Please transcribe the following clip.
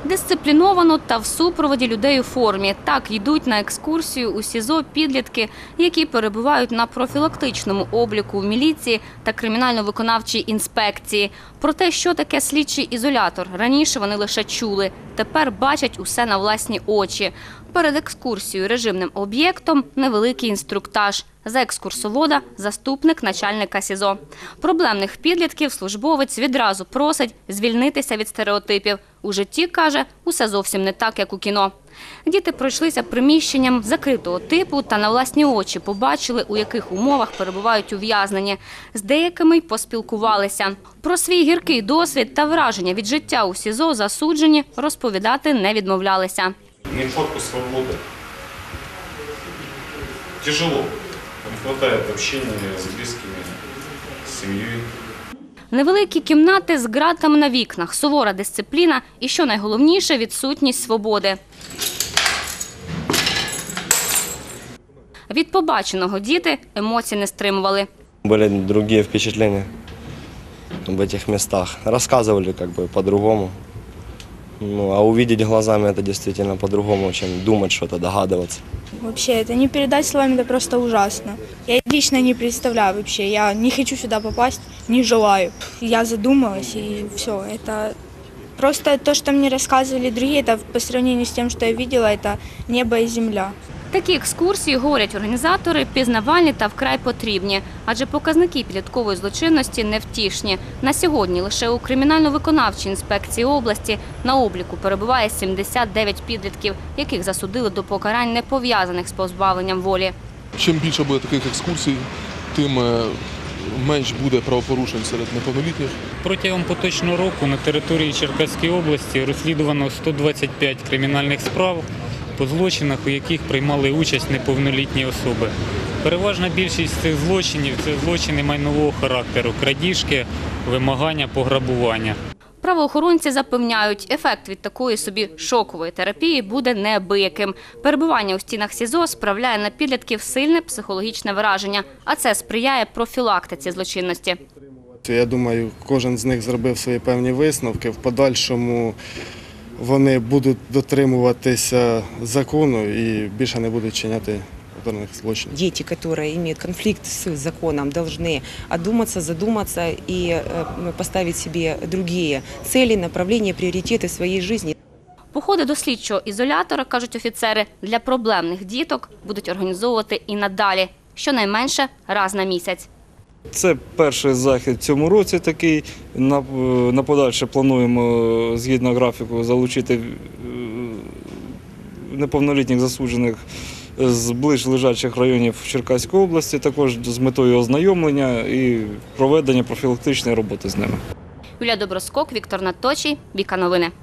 Дисципліновано та в супроводі людей у формі. Так йдуть на екскурсію у СІЗО підлітки, які перебувають на профілактичному обліку в міліції та кримінально-виконавчій інспекції. Про те, що таке слідчий ізолятор, раніше вони лише чули. Тепер бачать усе на власні очі. Перед екскурсією режимним об'єктом – невеликий інструктаж. За екскурсовода – заступник начальника СІЗО. Проблемних підлітків службовець відразу просить звільнитися від стереотипів. У житті, каже, усе зовсім не так, як у кіно. Діти пройшлися приміщенням закритого типу та на власні очі побачили, у яких умовах перебувають ув'язнені. З деякими й поспілкувалися. Про свій гіркий досвід та враження від життя у СІЗО засуджені розповідати не відмовлялися. Нехватку свободы. Тяжело. Не хватает общения с близкими, с семьей. Невеликі кімнати з ґратами на вікнах, сувора дисципліна і, що найголовніше, відсутність свободи. Від побаченого діти емоцій не стримували. Были другие впечатления в этих местах. Рассказывали по-другому. А увидеть глазами это действительно по-другому, чем думать что-то, догадываться. Вообще, это не передать словами, это просто ужасно. Я лично не представляю вообще, я не хочу сюда попасть, не желаю. Я задумалась и все, это просто то, что мне рассказывали другие, это по сравнению с тем, что я видела, это небо и земля. Такі екскурсії, говорять організатори, пізнавальні та вкрай потрібні, адже показники підліткової злочинності невтішні. На сьогодні лише у кримінально-виконавчій інспекції області на обліку перебуває 79 підлітків, яких засудили до покарань, не пов'язаних з позбавленням волі. Чим більше буде таких екскурсій, тим менш буде правопорушень серед неповнолітніх. Протягом поточного року на території Черкаської області розслідувано 125 кримінальних справ по злочинах, у яких приймали участь неповнолітні особи. Переважна більшість цих злочинів – це злочини майнового характеру – крадіжки, вимагання, пограбування. Правоохоронці запевняють, ефект від такої собі шокової терапії буде неабияким. Перебування у стінах СІЗО справляє на підлітків сильне психологічне враження, а це сприяє профілактиці злочинності. Я думаю, кожен з них зробив свої певні висновки. В подальшому вони будуть дотримуватися закону і більше не будуть чиняти подібних злочинів. Дети, которые имеют конфликт с законом, должны одуматься, задуматься и поставить себе другие цели, направления, приоритеты своей жизни. Походи до слідчого ізолятора, кажуть офіцери, для проблемних діток будуть організовувати і надалі, щонайменше раз на місяць. Це перший захід в цьому році такий. На подальше плануємо, згідно графіку, залучити неповнолітніх засуджених з ближлежачих районів Черкаської області, також з метою ознайомлення і проведення профілактичної роботи з ними. Юлія Доброскок, Віктор Наточій, Віка Новини.